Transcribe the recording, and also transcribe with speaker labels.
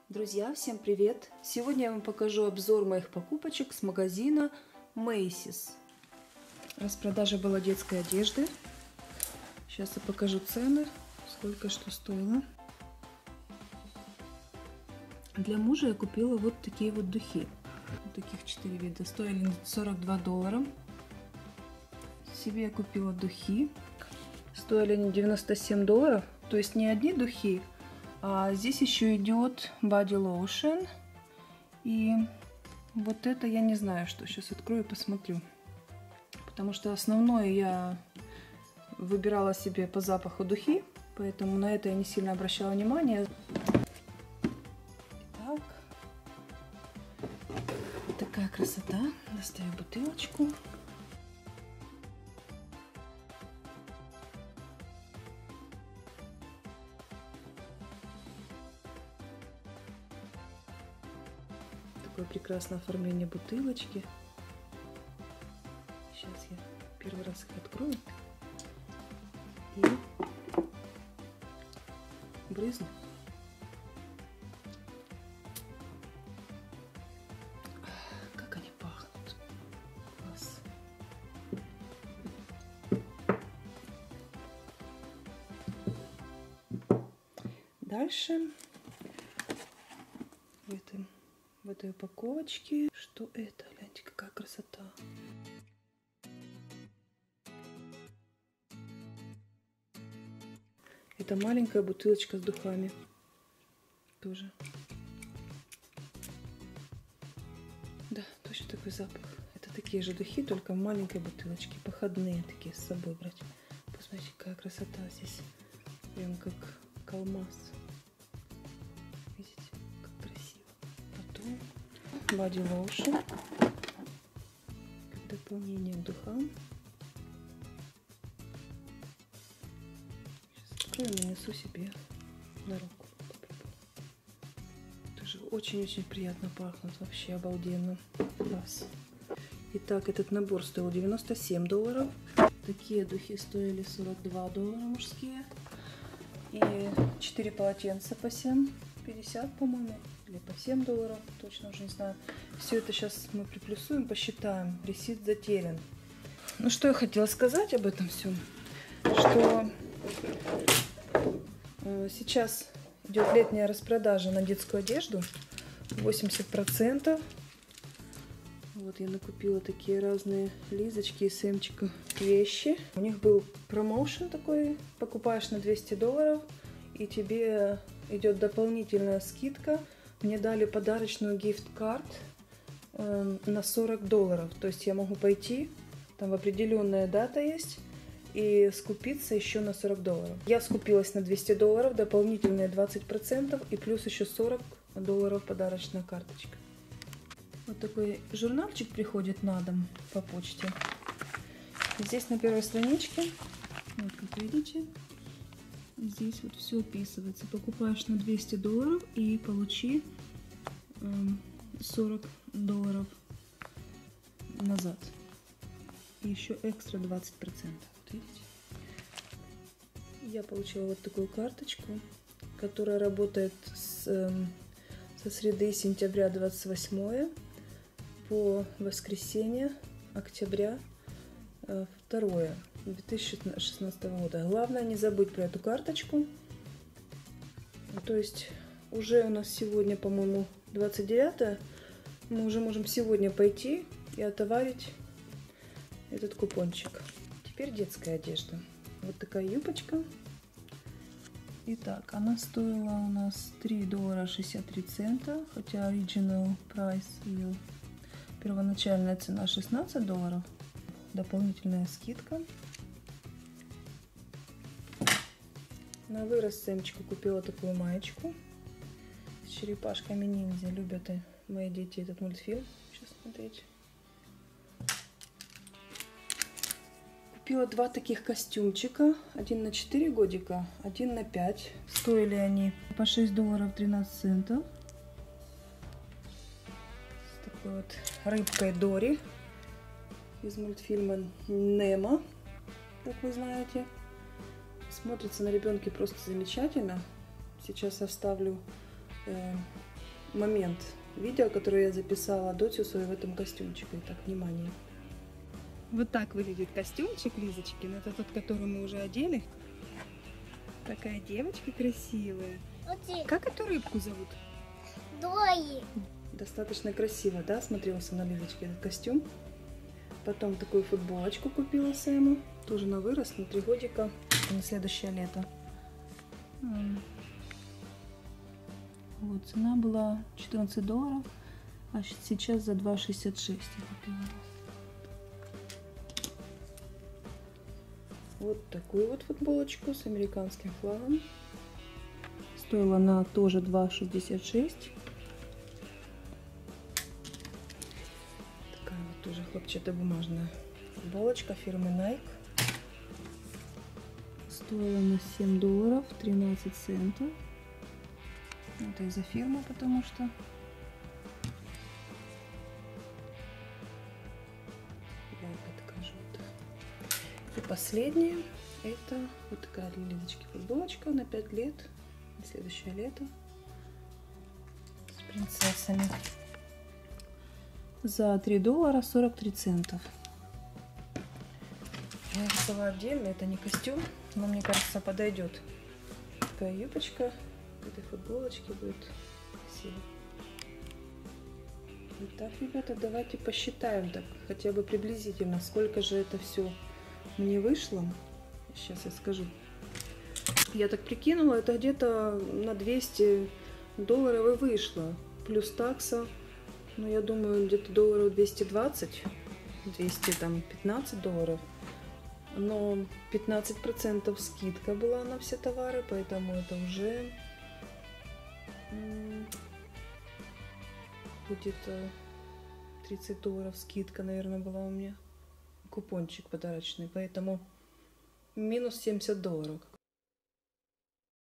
Speaker 1: Друзья, всем привет! Сегодня я вам покажу обзор моих покупочек с магазина Macy's. Распродажа была детской одежды. Сейчас я покажу цены, сколько что стоило. Для мужа я купила вот такие вот духи. Вот таких 4 вида. Стоили $42. Себе я купила духи. Стоили они $97. То есть не одни духи, а здесь еще идет body lotion. И вот это я не знаю, что. Сейчас открою и посмотрю. Потому что основное я выбирала себе по запаху духи. Поэтому на это я не сильно обращала внимание. Итак, такая красота. Достаю бутылочку. Такое прекрасное оформление бутылочки. Сейчас я первый раз их открою и брызну. Как они пахнут! Класс! Дальше в этой упаковочке. Что это? Гляньте, какая красота. Это маленькая бутылочка с духами. Тоже. Да, точно такой запах. Это такие же духи, только в маленькой бутылочке. Походные такие с собой брать. Посмотрите, какая красота здесь. Прям как алмаз. Видите, как красиво. Потом body lotion. Как дополнение к духам. Сейчас открою и нанесу себе на руку. Тоже очень-очень приятно пахнут. Вообще обалденно. Класс. Итак, этот набор стоил $97. Такие духи стоили $42 мужские. И 4 полотенца по 7,50, по-моему, или по $7, точно уже не знаю. Все это сейчас мы приплюсуем, посчитаем. Ресит затерян. Ну, что я хотела сказать об этом всем, что сейчас идет летняя распродажа на детскую одежду, 80%. Вот я накупила такие разные Лизочки и Сэмчика вещи. У них был промоушен такой, покупаешь на $200 и тебе идет дополнительная скидка. Мне дали подарочную гифт-карт на $40. То есть я могу пойти, там определенная дата есть, и скупиться еще на $40. Я скупилась на $200, дополнительные 20% и плюс еще $40 подарочная карточка. Вот такой журнальчик приходит на дом по почте. Здесь на первой страничке, вот как видите, здесь вот все описывается. Покупаешь на $200 и получи $40 назад. И еще экстра 20%. Вот видите? Я получила вот такую карточку, которая работает со среды сентября 28 по воскресенье октября 2 2016 года. Главное не забыть про эту карточку. То есть уже у нас сегодня, по-моему, 29. Мы уже можем сегодня пойти и отоварить этот купончик. Теперь детская одежда. Вот такая юбочка. Итак, она стоила у нас $3.63, хотя original price ее первоначальная цена $16. Дополнительная скидка. На вырос Сэмчику купила такую маечку с черепашками ниндзя. Любят мои дети этот мультфильм. Сейчас смотрите. Купила два таких костюмчика. Один на 4 годика, один на 5. Стоили они по $6.13. С такой вот рыбкой Дори из мультфильма Немо, как вы знаете. Смотрится на ребенке просто замечательно. Сейчас оставлю момент видео, которое я записала Дотю свою в этом костюмчике. Итак, внимание. Вот так выглядит костюмчик Лизочкин. Это тот, который мы уже одели. Такая девочка красивая. Как эту рыбку зовут?
Speaker 2: Дой.
Speaker 1: Достаточно красиво, да, смотрелся на Лизочке этот костюм. Потом такую футболочку купила Сэму. Тоже на вырос, на 3 годика. На следующее лето. Вот, цена была $14, а сейчас за $2,66 я купила. Вот такую вот футболочку с американским флагом. Стоила она тоже $2,66. Такая вот тоже хлопчатобумажная футболочка фирмы Nike. Стоила она $7, 13 центов. Это из-за фирмы, потому что я покажу. И последнее, это вот такая для Лизочки футболочка на 5 лет, на следующее лето, с принцессами, за $3, 43 центов. Я рисовала отдельно, это не костюм, но мне кажется подойдет. Такая юбочка к этой футболочке будет красиво. Итак, ребята, давайте посчитаем так хотя бы приблизительно, сколько же это все мне вышло. Сейчас я скажу. Я так прикинула, это где-то на $200 и вышло. Плюс такса, ну я думаю, где-то $220, $215. Но 15% скидка была на все товары, поэтому это уже где-то $30 скидка, наверное, была у меня. Купончик подарочный, поэтому минус $70.